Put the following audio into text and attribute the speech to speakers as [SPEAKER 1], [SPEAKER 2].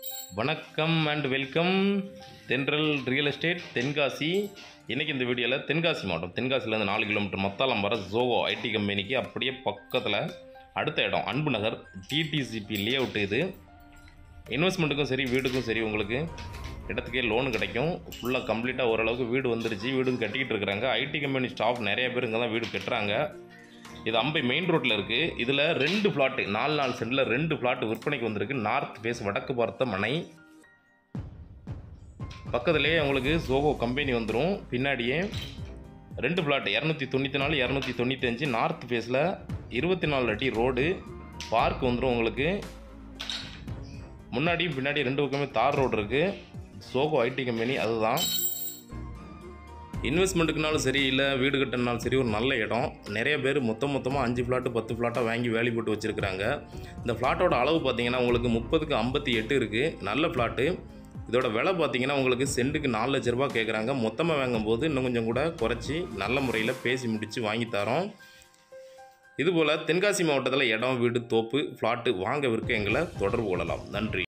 [SPEAKER 1] வணக்கம் and welcome Thendral real estate Tenkasi. இன்றைக்கி இந்த வீடியோவில் தென்காசி மாவட்டம், தென்காசிலேருந்து 4 கிலோமீட்டர் மத்தாலம் வர ஜோகோ ஐடி கம்பெனிக்கு அப்படியே பக்கத்தில் அடுத்த இடம் அன்பு நகர் டிடிசிபி லே அவுட். இது இன்வெஸ்ட்மெண்ட்டுக்கும் சரி வீடுக்கும் சரி உங்களுக்கு இடத்துக்கே லோனு கிடைக்கும். ஃபுல்லாக கம்ப்ளீட்டாக ஓரளவுக்கு வீடு வந்துருச்சு, வீடும் கட்டிக்கிட்டு இருக்கிறாங்க. ஐடி கம்பெனி ஸ்டாஃப் நிறைய பேர் இங்கே தான் வீடு கட்டுறாங்க. இது அம்பை மெயின் ரோட்டில் இருக்குது. இதில் 2 ஃப்ளாட்டு 4 சென்டில் 2 ஃப்ளாட்டு விற்பனைக்கு வந்திருக்கு. நார்த் ஃபேஸ் வடக்கு பார்த்த மனை. பக்கத்துலேயே உங்களுக்கு ஜோகோ கம்பெனி வந்துடும். பின்னாடியே 2 ஃப்ளாட்டு 294 295 நார்த் ஃபேஸில் 24 அடி ரோடு. பார்க் வந்துடும் உங்களுக்கு. முன்னாடி பின்னாடி 2 பக்கமே தார் ரோடு இருக்குது. ஜோகோ ஐடி கம்பெனி அதுதான். இன்வெஸ்ட்மெண்ட்டுக்குனாலும் சரி இல்லை வீடு கட்டினாலும் சரி ஒரு நல்ல இடம். நிறைய பேர் மொத்தமாக 5 ஃப்ளாட்டு 10 ஃப்ளாட்டாக வாங்கி வேலி போட்டு வச்சுருக்கிறாங்க. இந்த ஃப்ளாட்டோட அளவு பார்த்தீங்கன்னா உங்களுக்கு 30க்கு 58 இருக்குது. நல்ல ஃப்ளாட்டு. இதோட விலை பார்த்தீங்கன்னா உங்களுக்கு சென்ட்டுக்கு 4 லட்ச ரூபா கேட்குறாங்க. மொத்தமாக வாங்கும்போது இன்னும் கொஞ்சம் கூட குறைச்சி நல்ல முறையில் பேசி முடித்து வாங்கி தரோம். இதுபோல் தென்காசி மாவட்டத்தில் இடம் வீடு தோப்பு ஃப்ளாட்டு வாங்க விற்க எங்களை தொடர்பு கொள்ளலாம். நன்றி.